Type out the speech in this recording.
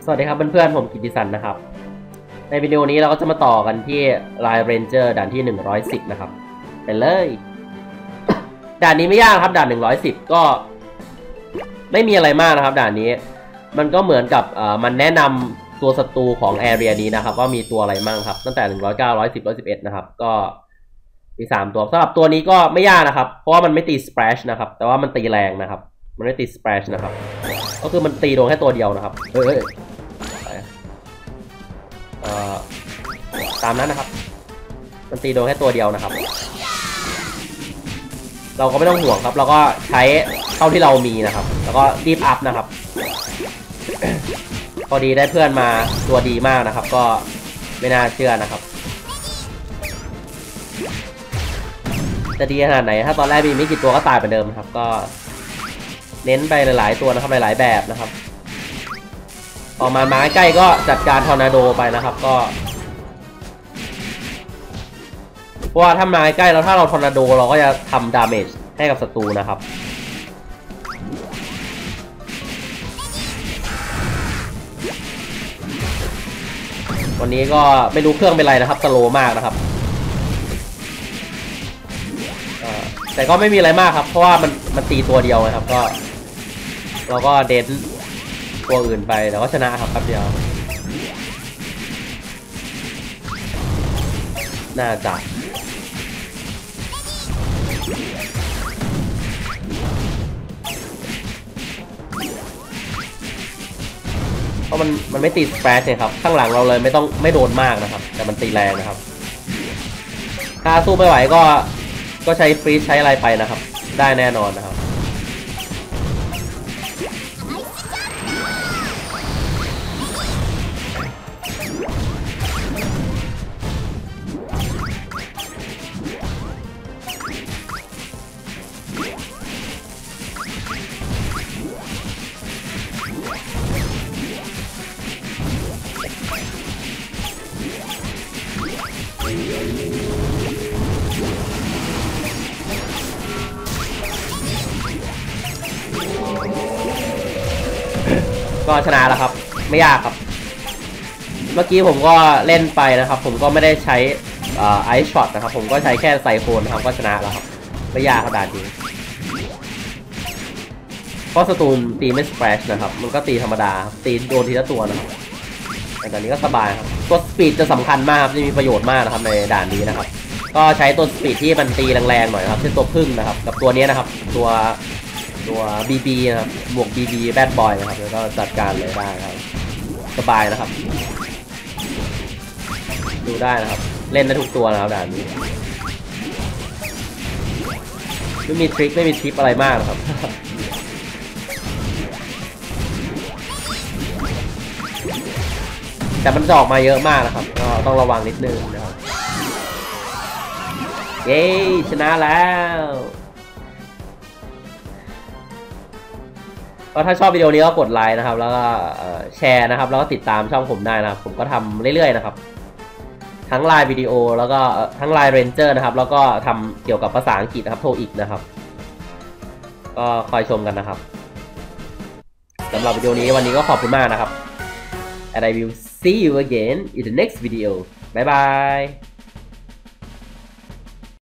สวัสดีครับเพื่อนๆผมกิตติสันนะครับในวิดีโอนี้เราก็จะมาต่อกันที่ไลน์เรนเจอร์ด่านที่110นะครับไปเลยด่านนี้ไม่ยากครับด่าน110ก็ไม่มีอะไรมากนะครับด่านนี้มันก็เหมือนกับมันแนะนำตัวศัตรูของแอเรียนี้นะครับว่ามีตัวอะไรมั่งครับตั้งแต่109 110 111นะครับก็มี3ตัวสำหรับตัวนี้ก็ไม่ยากนะครับเพราะว่ามันไม่ตีสเปรชนะครับแต่ว่ามันตีแรงนะครับมันไม่ตีสเปรชนะครับก็คือมันตีโดนแค่ตัวเดียวนะครับตามนั้นนะครับมันตีโดนแค่ตัวเดียวนะครับเราก็ไม่ต้องห่วงครับเราก็ใช้เท่าที่เรามีนะครับแล้วก็รีบอัพนะครับ พอดีได้เพื่อนมาตัวดีมากนะครับก็ไม่น่าเชื่อนะครับจะดีขนาดไหนถ้าตอนแรกมีไม่กี่ตัวก็ตายไปเดิมครับก็เน้นไปหลายๆตัวนะครับหลายๆแบบนะครับออกมาไม้ใกล้ก็จัดการทอร์นาโดไปนะครับก็เพราะว่าถ้าไม้ใกล้แล้วถ้าเราทอร์นาโดเราก็จะทำดาเมจให้กับศัตรูนะครับวันนี้ก็ไม่รู้เครื่องเป็นไรนะครับสโลว์มากนะครับแต่ก็ไม่มีอะไรมากครับเพราะว่ามันตีตัวเดียวนะครับก็เราก็เดนตัวอื่นไปแต่ก็ชนะครับแป๊บเดียวน่าจะเพราะมันไม่ตีสเปรชเลยครับข้างหลังเราเลยไม่โดนมากนะครับแต่มันตีแรงนะครับถ้าสู้ไม่ไหวก็ใช้ฟรีซใช้อะไรไปนะครับได้แน่นอนนะครับก็ชนะแล้วครับไม่ยากครับเมื่อกี้ผมก็เล่นไปนะครับผมก็ไม่ได้ใช้ไอซ์ช็อตนะครับผมก็ใช้แค่ไซโคนนะครับก็ชนะแล้วครับไม่ยากขนาดนี้เพราะสตูนตีไม่สเปรชนะครับมันก็ตีธรรมดาตีโดนทีละตัวนะครับแต่ด่านนี้ก็สบายครับตัวสปีดจะสำคัญมากครับจะมีประโยชน์มากนะครับในด่านนี้นะครับก็ใช้ตัวสปีดที่มันตีแรงๆหน่อยครับเช่นตัวพึ่งนะครับกับตัวนี้นะครับตัวBB นะครับบวก BB แบดบอยนะครับแล้วก็จัดการเลยได้ครับสบายนะครับดูได้นะครับเล่นได้ทุกตัวนะครับด่านนี้ไม่มีทริคไม่มีทิปอะไรมากนะครับแต่มันจะออกมาเยอะมากนะครับก็ต้องระวังนิดนึงนะครับเย้ชนะแล้วก็ถ้าชอบวิดีโอนี้ก็กดไลค์นะครับแล้วก็แชร์นะครับแล้วก็ติดตามช่องผมได้นะครับผมก็ทำเรื่อยๆนะครับทั้งไลน์วิดีโอแล้วก็ทั้งไลน์เรนเจอร์นะครับแล้วก็ทำเกี่ยวกับภาษาอังกฤษนะครับโทอีกนะครับก็คอยชมกันนะครับสำหรับวิดีโอนี้วันนี้ก็ขอบคุณมากนะครับ and I will see you again in the next video bye bye